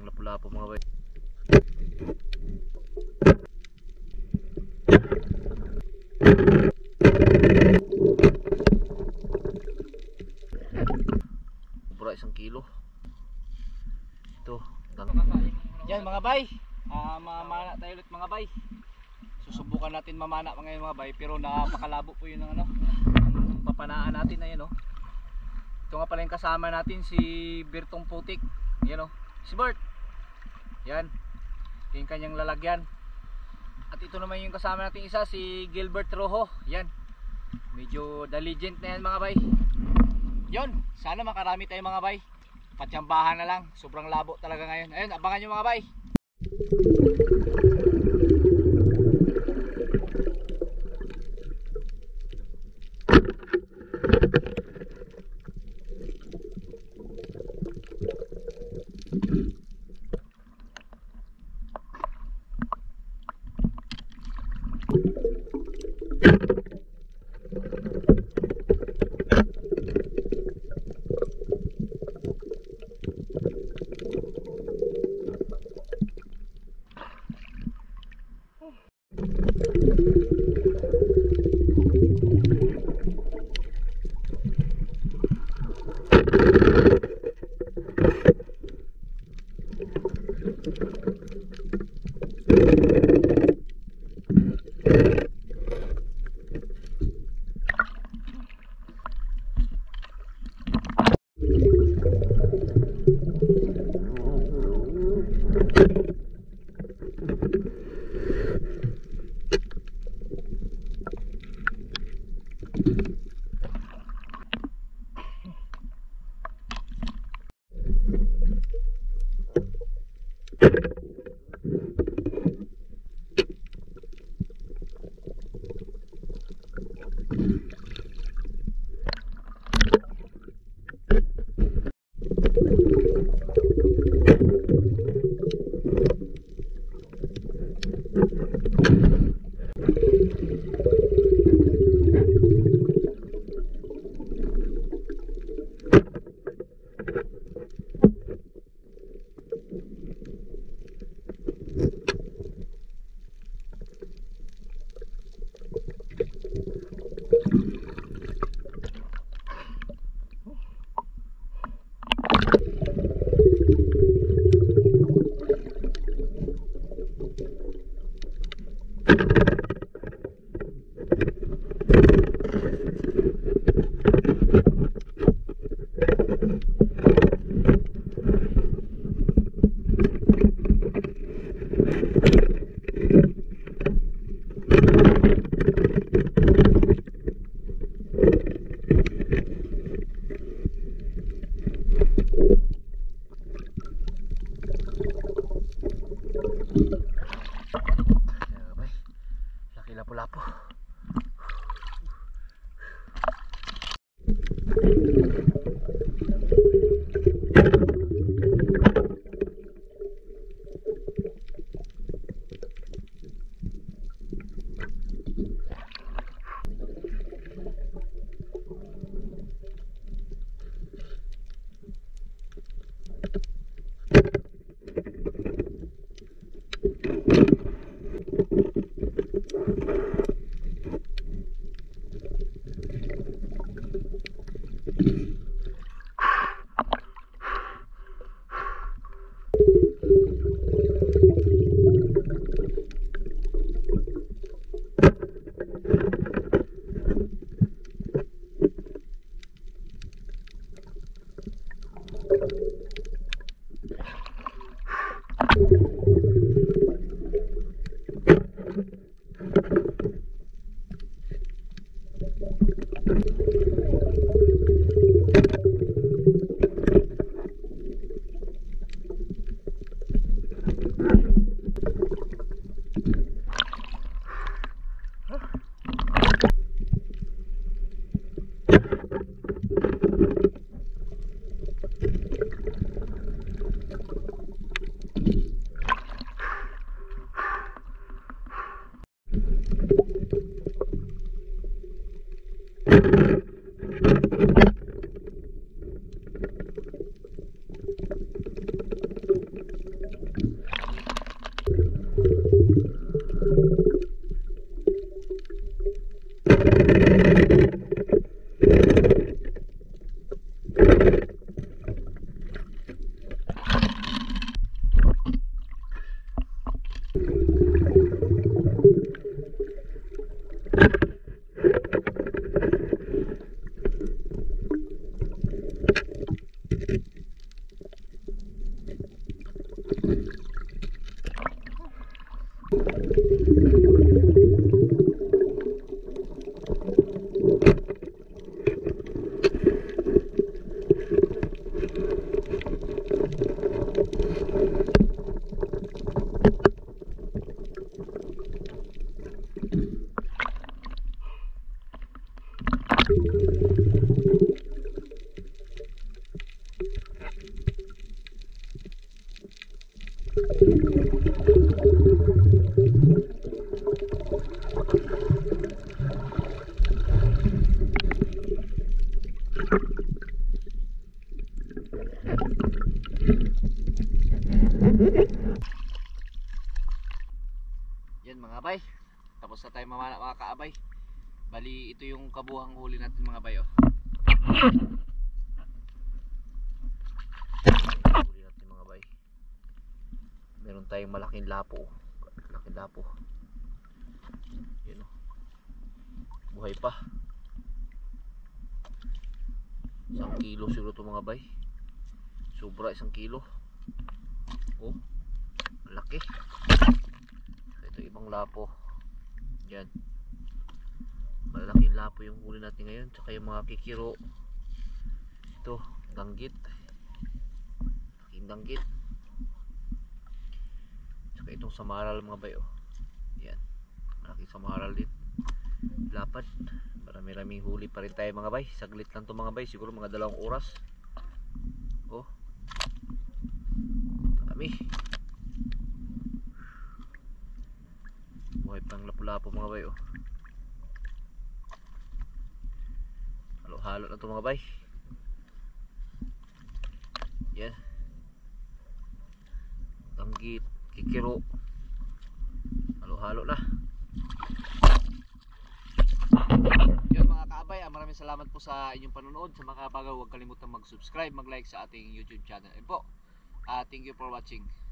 lapu-lapu mga bay. Sobra 1 kilo. Ito. Yan mga bay. Mamana tayo ulit mga bay. Susubukan natin mamana ngayon mga bay, pero napakalabo po yun ng ano, ang papanaan natin na yan, oh. Ito nga pala yung kasama natin, si Bertong Putik. Yan, oh. Si Bert. Yan. Yung kanyang lalagyan. At ito naman yung kasama natin isa, si Gilbert Rojo. Yan. Medyo the legend na yan mga bay. Yon, sana makarami tayo mga bay. Patsambahan na lang. Sobrang labo talaga ngayon. Ayun, abangan nyo mga bay. Laki lapu-lapu. Yan mga bay, tapos na tayo mamana mga kaabay. Bali ito yung kabuhang huli natin mga bay oh. Huli natin mga bay. Meron tayong malaking lapo. Malaking lapo. Yan oh. Buhay pa. 1 kilo siguro ito mga bay. Sobra 1 kilo. Oh, laki. Ito ibang lapo. Yan. Malaking lapo yung huli natin ngayon. Tsaka yung mga kikiro. Ito, danggit. Laking danggit. Tsaka itong samaral mga bayo. Yan. Malaking samaral din. Lapad. Marami-raming huli pa rin tayo mga bay. Saglit lang to mga bay. Siguro mga 2 oras. Oh. Dami. Buhay pang lapu-lapo mga bay oh. Halo-halo na to mga bay. Yan. Danggit, kikiro. Halo-halo na. Yan mga kaabay, maraming salamat po sa inyong panonood. Sa mga kabagaw, huwag kalimutang mag-subscribe, mag-like sa ating YouTube channel. And po, thank you for watching.